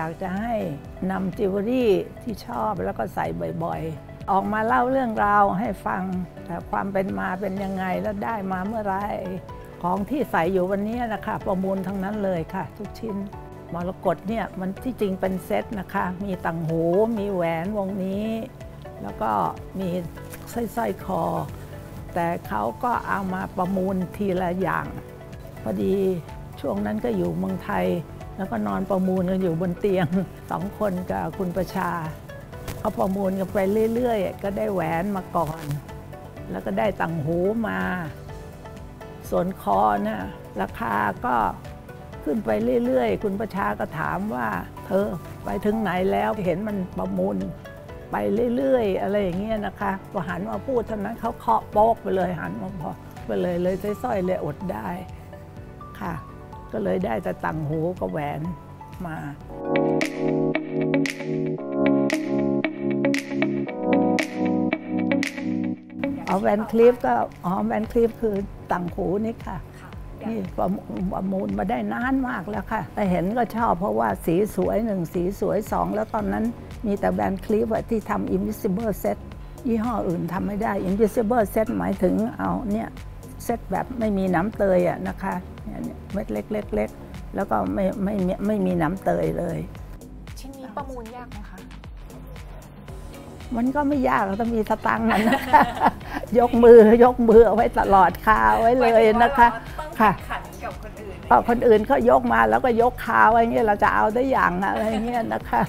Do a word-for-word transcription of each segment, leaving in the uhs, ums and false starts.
อยากจะให้นำจิวเวลรี่ที่ชอบแล้วก็ใส่บ่อยๆออกมาเล่าเรื่องราวให้ฟังแต่ความเป็นมาเป็นยังไงแล้วได้มาเมื่อไรของที่ใส่อยู่วันนี้นะคะประมูลทั้งนั้นเลยค่ะทุกชิ้นมรกตเนี่ยมันที่จริงเป็นเซตนะคะมีต่างหูมีแหวนวงนี้แล้วก็มีสร้อยคอแต่เขาก็เอามาประมูลทีละอย่างพอดีช่วงนั้นก็อยู่เมืองไทยแล้วก็นอนประมูลกันอยู่บนเตียงสองคนกับคุณประชาเขาประมูลกันไปเรื่อยๆก็ได้แหวนมาก่อนแล้วก็ได้ต่างหูมาส่วนคอนะราคาก็ขึ้นไปเรื่อยๆคุณประชาก็ถามว่าเธอไปถึงไหนแล้วเห็นมันประมูลไปเรื่อยๆอะไรอย่างเงี้ยนะคะพอหันมาพูดเท่านั้นเขาเคาะโป๊กไปเลยหันมาพอไปเลยเลยสร้อยๆเลยอดได้ค่ะก็เลยได้แต่ต่างหูกับแหวนมาเอาแหวนคลิปก็อ๋อแหวนคลิปคือต่างหูนี่ค่ะนี่ประมูลมาได้นานมากแล้วค่ะแต่เห็นก็ชอบเพราะว่าสีสวยหนึ่งสีสวยสองแล้วตอนนั้นมีแต่แบรนด์คลิปที่ทำ Invisible Set ยี่ห้ออื่นทำไม่ได้ Invisible Set หมายถึงเอาเนี่ยเซตแบบไม่มีน้ำเตยอะนะคะเม็ดเล็กๆแล้วก็ไม่ไม่ไม่มีน้ำเตยเลยชิ้นนี้ประมูลยากไหมคะมันก็ไม่ยากต้องมีสตังค์มันนะคะยกมือยกมือเอาไว้ตลอดคาไว้เลยนะคะค่ะขันกับคนอื่นพอคนอื่นเขายกมาแล้วก็ยกคาไว้เงี้ยเราจะเอาได้อย่างอะไรเงี้ยนะคะ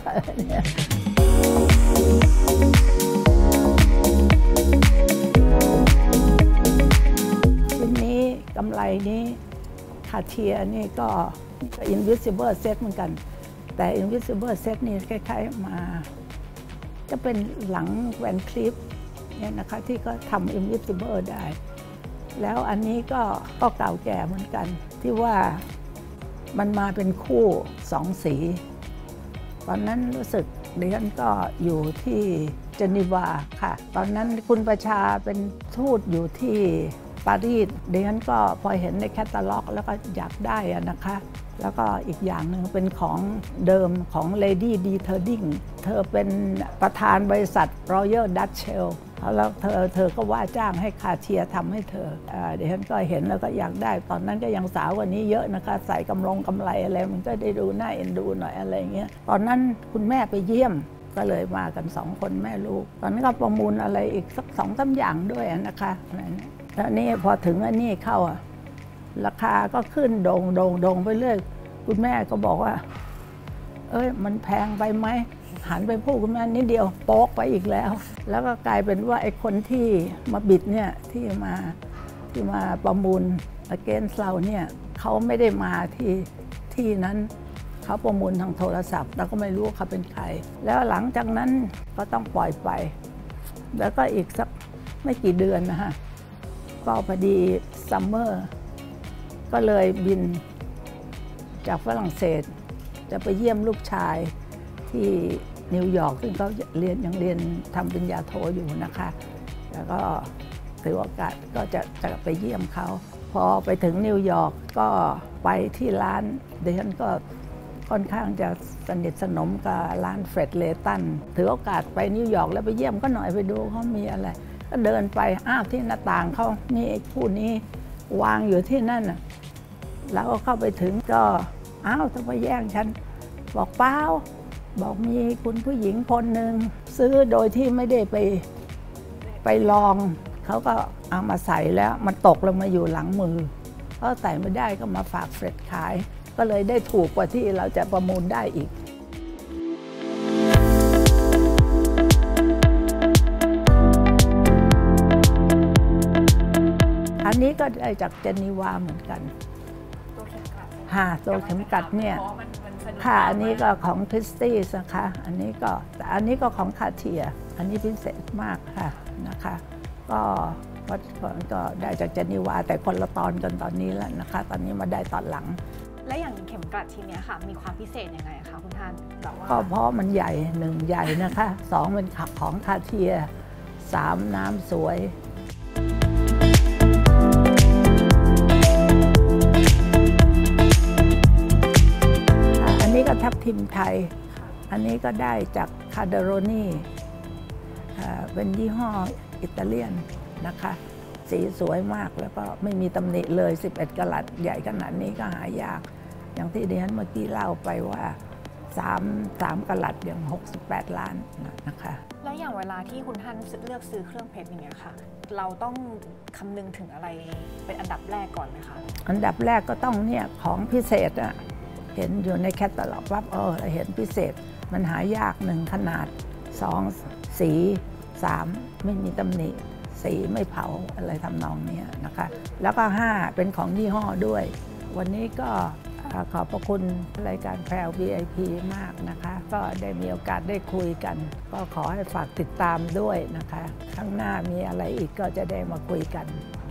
ชิ้นนี้กำไรนี้คาเทียนี่ก็ Invisible Set เหมือนกันแต่ Invisible Set นี่คล้ายๆมาจะเป็นหลังแหวนคลิปเนี่ยนะคะที่ก็ทำ Invisible ได้แล้วอันนี้ก็ก็เก่าแก่เหมือนกันที่ว่ามันมาเป็นคู่สองสีตอนนั้นรู้สึกดิฉันก็อยู่ที่เจนีวาค่ะตอนนั้นคุณประชาเป็นทูตอยู่ที่ปารีสดิฉันก็พอเห็นในแคตตาล็อกแล้วก็อยากได้อะนะคะแล้วก็อีกอย่างหนึ่งเป็นของเดิมของ Lady D. Terding เธอเป็นประธานบริษัท Royal Dutch Shell แล้วเธอเธอก็ว่าจ้างให้คาเทียทำให้เธอเดี๋ยวฉันก็เห็นแล้วก็อยากได้ตอนนั้นก็ยังสาวกว่านี้เยอะนะคะใส่กำลงกำไรอะไรมันก็ได้ดูน่าเอ็นดูหน่อยอะไรเงี้ยตอนนั้นคุณแม่ไปเยี่ยมก็เลยมากันสองคนแม่ลูกตอนนั้นก็ประมูลอะไรอีกสักสองสามอย่างด้วยนะคะแล้วนี่พอถึงอันนี้เข้าอะราคาก็ขึ้นโด่งโด่งโด่งไปเรื่อยคุณแม่ก็บอกว่าเอ้ยมันแพงไปไหมหันไปพูดคุณแม่นิดเดียวโป๊กไปอีกแล้วแล้วก็กลายเป็นว่าไอ้คนที่มาบิดเนี่ยที่มาที่มาประมูล against เราเนี่ยเขาไม่ได้มาที่ที่นั้นเขาประมูลทางโทรศัพท์เราก็ไม่รู้เขาเป็นใครแล้วหลังจากนั้นก็ต้องปล่อยไปแล้วก็อีกสักไม่กี่เดือนนะฮะก็พอดีซัมเมอร์ก็เลยบินจากฝรั่งเศสจะไปเยี่ยมลูกชายที่นิวยอร์กซึ่งเขาเรียนยังเรียนทำปริญญาโทอยู่นะคะแล้วก็ถือโอกาสก็จะจะไปเยี่ยมเขาพอไปถึงนิวยอร์กก็ไปที่ร้านดิฉันก็ค่อนข้างจะสนิทสนมกับร้านเฟรดเลตันถือโอกาสไปนิวยอร์กแล้วไปเยี่ยมก็หน่อยไปดูเขามีอะไรก็เดินไปอ้าวที่หน้าต่างเขานี่ไอ้คู่นี้วางอยู่ที่นั่นน่ะแล้วก็เข้าไปถึงก็อ้าวทำไมแย่งฉันบอกเปล่าบอกมีคุณผู้หญิงคนหนึ่งซื้อโดยที่ไม่ได้ไปไปลองเขาก็เอามาใส่แล้วมันตกลงมาอยู่หลังมือเขาใส่ไม่ได้ก็มาฝากเฟรดขายก็เลยได้ถูกกว่าที่เราจะประมูลได้อีกอันนี้ก็ได้จากเจนีวาเหมือนกันค่ะตัวเข็มกัดเนี่ยค่ะอันนี้ก็ของคริสตี้นะคะอันนี้ก็แต่อันนี้ก็ของคาเทียอันนี้พิเศษมากค่ะนะคะก็ก็ได้จากเจนีวาแต่คนละตอนกันตอนนี้แล้วนะคะตอนนี้มาได้ตอนหลังและอย่างเข็มกลัดชิ้นนี้ค่ะมีความพิเศษยังไงคะคุณท่านก็เพราะมันใหญ่หนึ่งใหญ่นะคะสองเป็นขับของคาเทียสามน้ำสวยอันนี้ก็ทับทิมไทยอันนี้ก็ได้จากคาเดโรนีเป็นยี่ห้ออิตาเลียนนะคะ สีสวยมากแล้วก็ไม่มีตำหนิเลยสิบเอ็ดกะรัตใหญ่ขนาดนี้ก็หายาก อย่างที่ดิฉันเมื่อกี้เล่าไปว่า3 3กะรัตอย่างหกสิบแปดล้านนะคะแล้วอย่างเวลาที่คุณท่านเลือกซื้อเครื่องเพชรอย่างเงี้ยค่ะ เราต้องคำนึงถึงอะไรเป็นอันดับแรกก่อนไหมคะ อันดับแรกก็ต้องเนี่ยของพิเศษอะเห็นอยู่ในแคตตาล็อกปั๊บเออเห็นพิเศษมันหายากหนึ่งขนาดสองสีสามไม่มีตำหนิสีไม่เผาอะไรทำนองนี้นะคะ แล้วก็ห้าเป็นของยี่ห้อด้วย วันนี้ก็ขอบพระคุณรายการแพรว วี ไอ พี มากนะคะ ก็ได้มีโอกาสได้คุยกัน ก็ขอให้ฝากติดตามด้วยนะคะ ข้างหน้ามีอะไรอีกก็จะได้มาคุยกัน